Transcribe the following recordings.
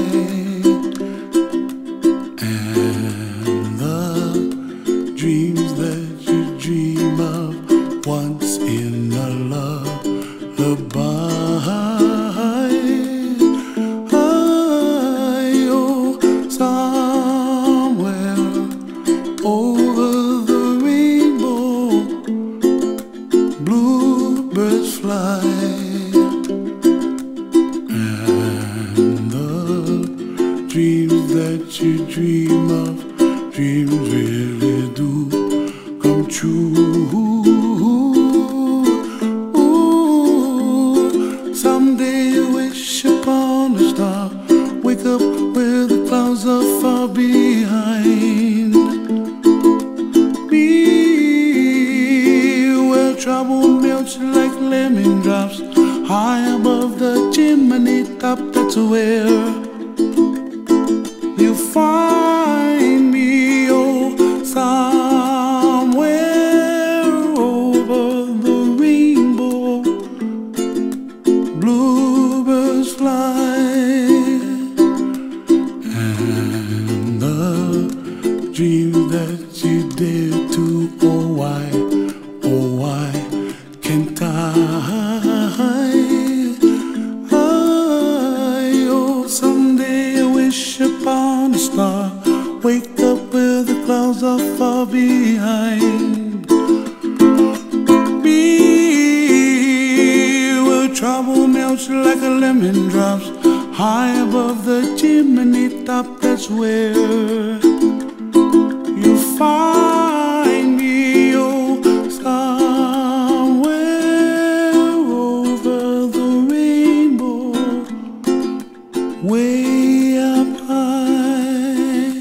And the dreams that you dream of once in a lullaby, oh, somewhere over the rainbow, bluebirds fly. And the dreams that you dream of, dreams really do come true. Ooh, someday you wish upon a star, wake up where the clouds are far behind. Be where trouble melts like lemon drops, high above the chimney top. That's where you find me, oh, somewhere over the rainbow, bluebirds fly. And the dreams that you dare to, oh why can't I? Oh, someday I wish upon a star, wake up where the clouds are far behind. Be where trouble melts like a lemon drops, high above the chimney top. That's where you find me, oh, somewhere over the rainbow, way up high.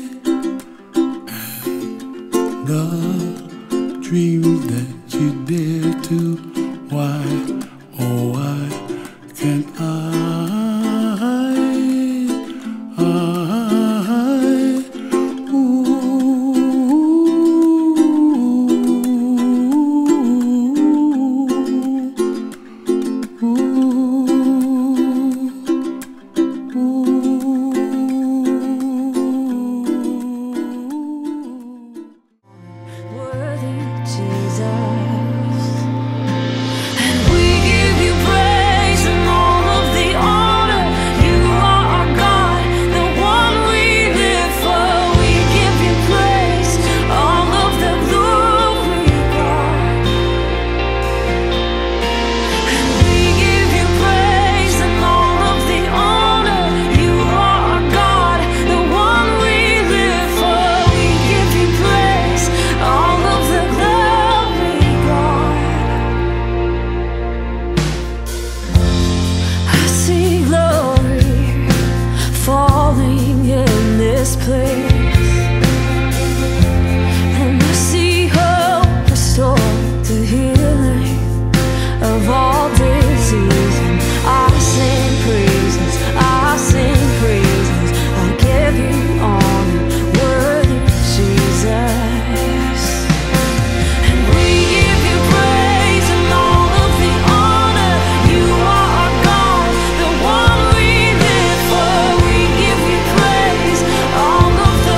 And the dreams that you dare to, why, oh why can't I? All of the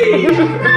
Hey!